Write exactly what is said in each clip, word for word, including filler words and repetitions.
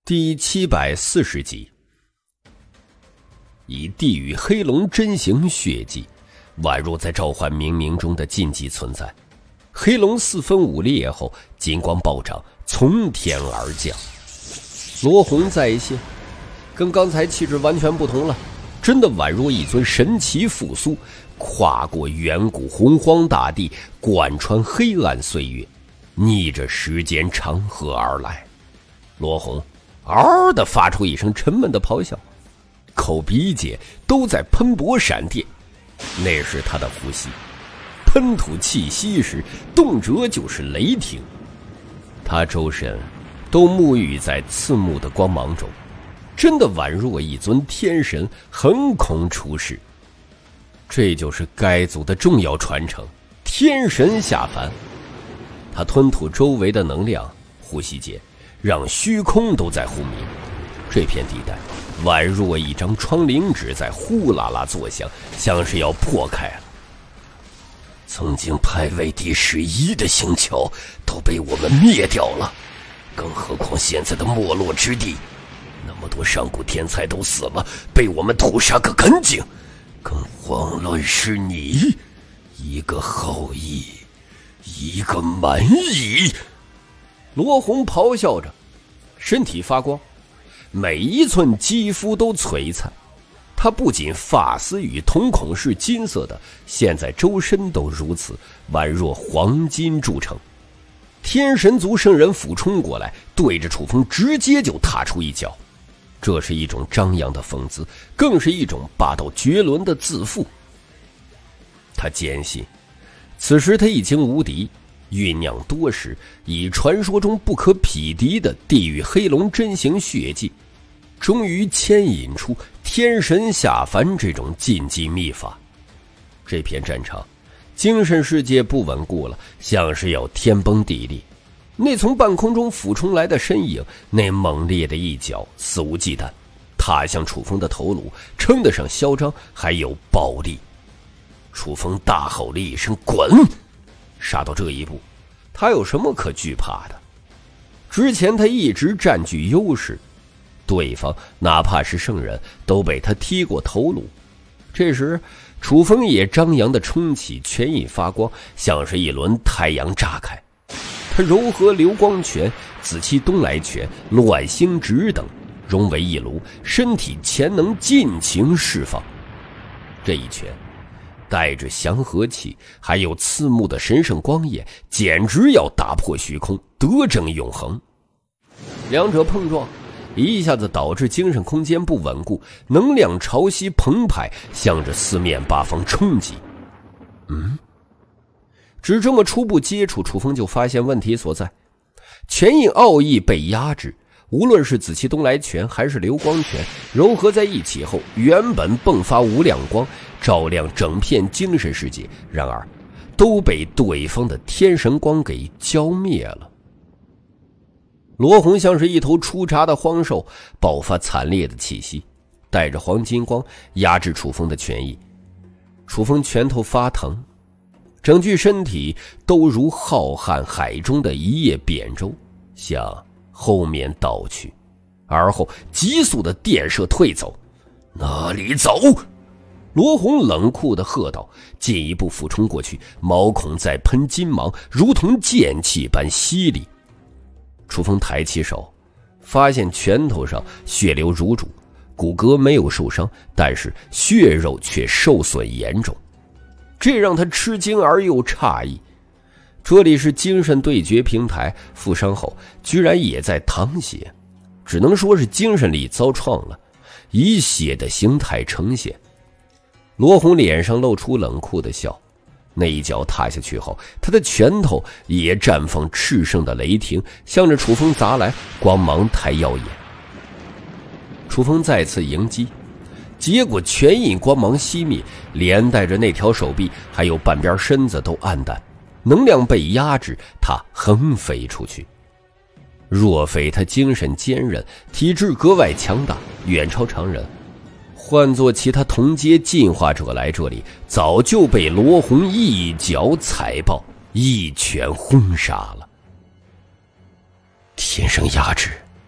第七百四十集，以地狱黑龙真形血迹，宛若在召唤冥冥中的禁忌存在。黑龙四分五裂后，金光暴涨，从天而降。罗红再现，跟刚才气质完全不同了，真的宛若一尊神奇复苏，跨过远古洪荒大地，贯穿黑暗岁月，逆着时间长河而来。罗红嗷地发出一声沉闷的咆哮，口鼻间都在喷薄闪电，那是他的呼吸。喷吐气息时，动辄就是雷霆。他周身都沐浴在刺目的光芒中，真的宛若一尊天神横空出世。这就是该族的重要传承，天神下凡。他吞吐周围的能量，呼吸间让虚空都在呼鸣，这片地带宛若一张窗棂纸在呼啦啦作响，像是要破开了。曾经排位第十一的星球都被我们灭掉了，更何况现在的没落之地，那么多上古天才都死了，被我们屠杀个干净。更慌乱是你，一个后羿，一个蛮夷。罗红咆哮着，身体发光，每一寸肌肤都璀璨。他不仅发丝与瞳孔是金色的，现在周身都如此，宛若黄金铸成。天神族圣人俯冲过来，对着楚风直接就踏出一脚。这是一种张扬的风姿，更是一种霸道绝伦的自负。他坚信此时他已经无敌，酝酿多时，以传说中不可匹敌的地狱黑龙真形血迹，终于牵引出天神下凡这种禁忌秘法。这片战场精神世界不稳固了，像是要天崩地裂。那从半空中俯冲来的身影，那猛烈的一脚肆无忌惮踏向楚风的头颅，称得上嚣张，还有暴力。楚风大吼了一声滚，杀到这一步，他有什么可惧怕的？之前他一直占据优势，对方哪怕是圣人都被他踢过头颅。这时楚风也张扬地冲起，拳印发光，像是一轮太阳炸开。他糅合流光拳、紫气东来拳、乱星指等融为一炉，身体潜能尽情释放。这一拳带着祥和气，还有刺目的神圣光焰，简直要打破虚空，得证永恒。两者碰撞，一下子导致精神空间不稳固，能量潮汐澎湃，向着四面八方冲击。嗯，只这么初步接触，楚风就发现问题所在。拳印奥义被压制，无论是紫气东来拳还是流光拳，糅合在一起后，原本迸发无量光，照亮整片精神世界，然而都被对方的天神光给浇灭了。罗红像是一头出闸的荒兽，爆发惨烈的气息，带着黄金光压制楚风的拳意。楚风拳头发疼，整具身体都如浩瀚海中的一叶扁舟，向后面倒去，而后急速的电射退走。哪里走？罗红冷酷的喝道，进一步俯冲过去，毛孔在喷金芒，如同剑气般犀利。楚风抬起手，发现拳头上血流如注，骨骼没有受伤，但是血肉却受损严重，这让他吃惊而又诧异。这里是精神对决平台，负伤后居然也在淌血，只能说是精神力遭创了，以血的形态呈现。罗红脸上露出冷酷的笑，那一脚踏下去后，他的拳头也绽放炽盛的雷霆，向着楚风砸来，光芒太耀眼。楚风再次迎击，结果拳印光芒熄灭，连带着那条手臂还有半边身子都暗淡，能量被压制，他横飞出去。若非他精神坚韧，体质格外强大，远超常人，换做其他同阶进化者来这里，早就被罗红一脚踩爆，一拳轰杀了。天生压制，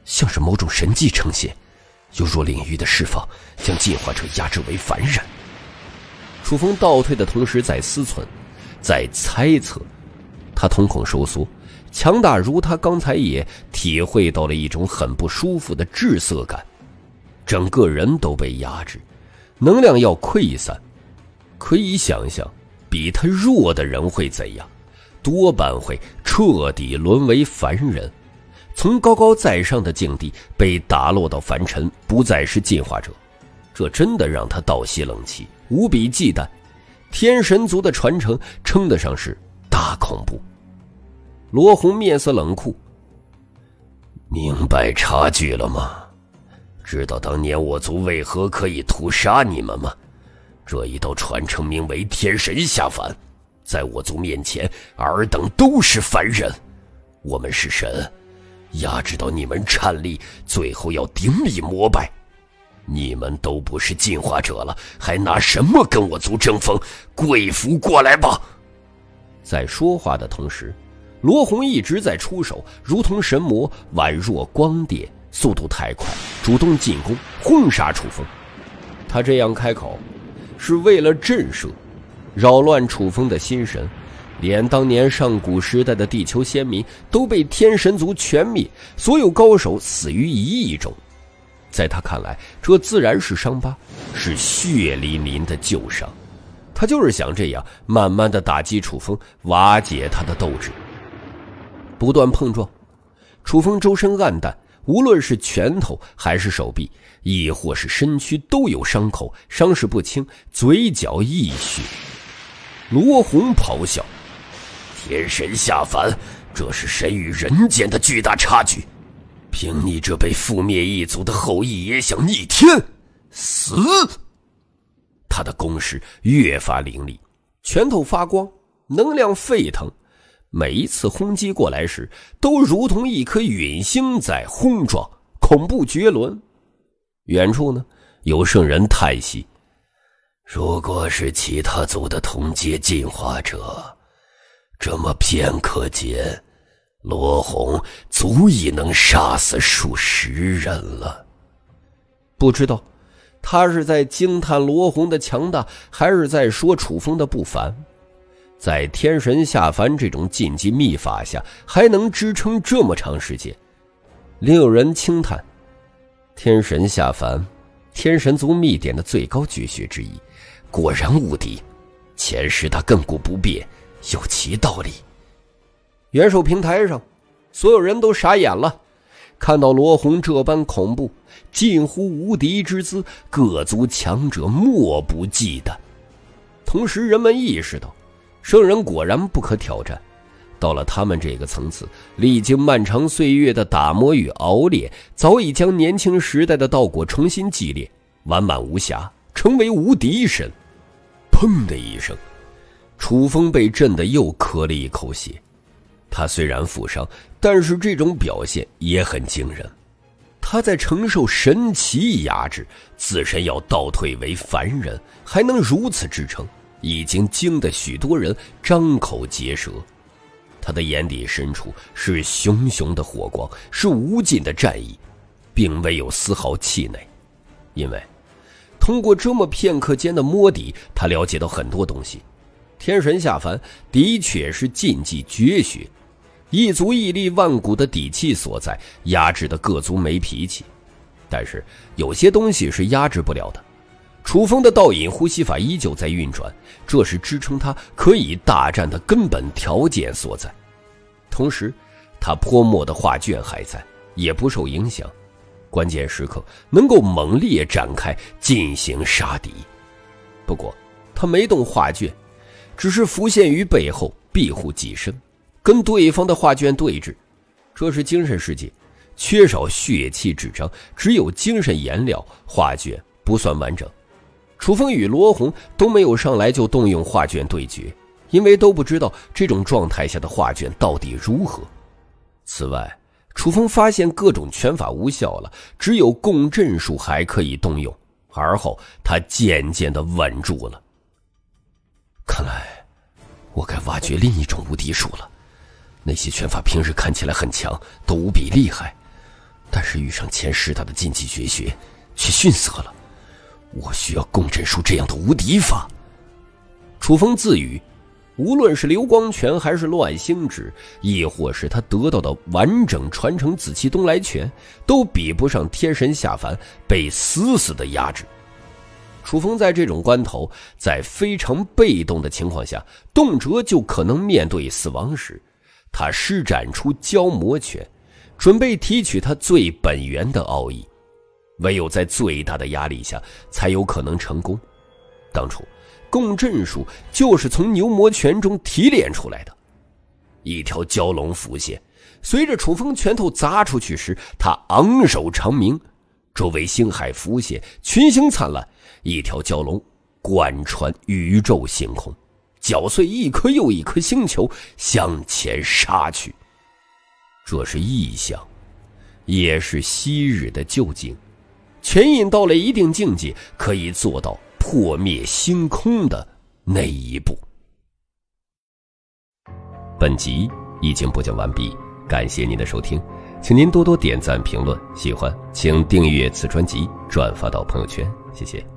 像是某种神迹呈现，有若领域的释放，将进化者压制为凡人。楚风倒退的同时在思忖，在猜测，他瞳孔收缩，强大如他刚才也体会到了一种很不舒服的滞涩感，整个人都被压制，能量要溃散。可以想象比他弱的人会怎样，多半会彻底沦为凡人，从高高在上的境地被打落到凡尘，不再是进化者。这真的让他倒吸冷气，无比忌惮。天神族的传承称得上是大恐怖。罗红面色冷酷，明白差距了吗？知道当年我族为何可以屠杀你们吗？这一道传承名为天神下凡，在我族面前，尔等都是凡人。我们是神，压制到你们颤栗，最后要顶礼膜拜。你们都不是进化者了，还拿什么跟我族争锋？跪服过来吧！在说话的同时，罗红一直在出手，如同神魔，宛若光电，速度太快，主动进攻，轰杀楚风。他这样开口，是为了震慑、扰乱楚风的心神。连当年上古时代的地球先民都被天神族全灭，所有高手死于一役中。在他看来，这自然是伤疤，是血淋淋的旧伤。他就是想这样慢慢的打击楚风，瓦解他的斗志。不断碰撞，楚风周身暗淡，无论是拳头还是手臂，亦或是身躯，都有伤口，伤势不轻，嘴角溢血。罗红咆哮：天神下凡，这是神与人间的巨大差距。凭你这被覆灭一族的后裔也想逆天？死！他的攻势越发凌厉，拳头发光，能量沸腾。每一次轰击过来时，都如同一颗陨星在轰撞，恐怖绝伦。远处呢，有圣人叹息：如果是其他族的同阶进化者，这么片刻间，罗红足以能杀死数十人了。不知道他是在惊叹罗红的强大，还是在说楚风的不凡。在天神下凡这种禁忌秘法下，还能支撑这么长时间。另有人轻叹：天神下凡，天神族秘典的最高绝学之一，果然无敌。前世他亘古不变，有其道理。元首平台上，所有人都傻眼了，看到罗红这般恐怖、近乎无敌之姿，各族强者莫不忌惮。同时，人们意识到，圣人果然不可挑战。到了他们这个层次，历经漫长岁月的打磨与熬炼，早已将年轻时代的道果重新祭炼，完满无瑕，成为无敌神。砰的一声，楚风被震得又咳了一口血。他虽然负伤，但是这种表现也很惊人。他在承受神奇压制，自身要倒退为凡人，还能如此支撑，已经惊得许多人张口结舌。他的眼底深处是熊熊的火光，是无尽的战意，并未有丝毫气馁。因为通过这么片刻间的摸底，他了解到很多东西。天神下凡的确是禁忌绝学，一族屹立万古的底气所在，压制的各族没脾气。但是有些东西是压制不了的。楚风的倒引呼吸法依旧在运转，这是支撑他可以大战的根本条件所在。同时他泼墨的画卷还在，也不受影响，关键时刻能够猛烈展开进行杀敌。不过他没动画卷，只是浮现于背后，庇护己身，跟对方的画卷对峙。这是精神世界，缺少血气纸张，只有精神颜料，画卷不算完整。楚风与罗红都没有上来就动用画卷对决，因为都不知道这种状态下的画卷到底如何。此外，楚风发现各种拳法无效了，只有共振术还可以动用，而后他渐渐地稳住了。看来我该挖掘另一种无敌术了。那些拳法平时看起来很强，都无比厉害，但是是遇上前十大的禁忌绝学，却逊色了。我需要共振术这样的无敌法。楚风自语，无论是流光拳还是乱星指，亦或是他得到的完整传承紫气东来拳，都比不上天神下凡被死死的压制。楚风在这种关头，在非常被动的情况下，动辄就可能面对死亡时，他施展出蛟魔拳，准备提取他最本源的奥义。唯有在最大的压力下才有可能成功。当初共振术就是从牛魔拳中提炼出来的。一条蛟龙浮现，随着楚风拳头砸出去时，他昂首长鸣，周围星海浮现，群星灿烂，一条蛟龙贯穿宇宙星空，搅碎一颗又一颗星球，向前杀去。这是异象，也是昔日的旧境。拳印到了一定境界，可以做到破灭星空的那一步。本集已经播讲完毕，感谢您的收听，请您多多点赞评论，喜欢请订阅此专辑，转发到朋友圈，谢谢。